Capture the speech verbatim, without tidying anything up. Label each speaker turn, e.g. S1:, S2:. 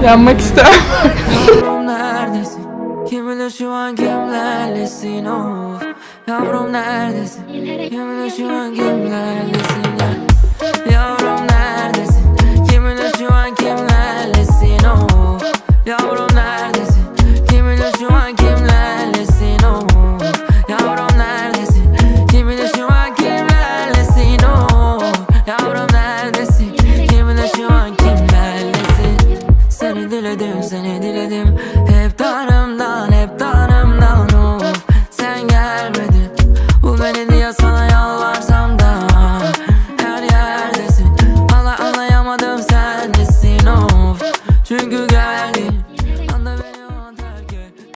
S1: Yanmak istemem.
S2: Yavrum neredesin? Kim bilir şu an kimlerlesin of. Yavrum neredesin? Kim bilir şu an kimlerlesin?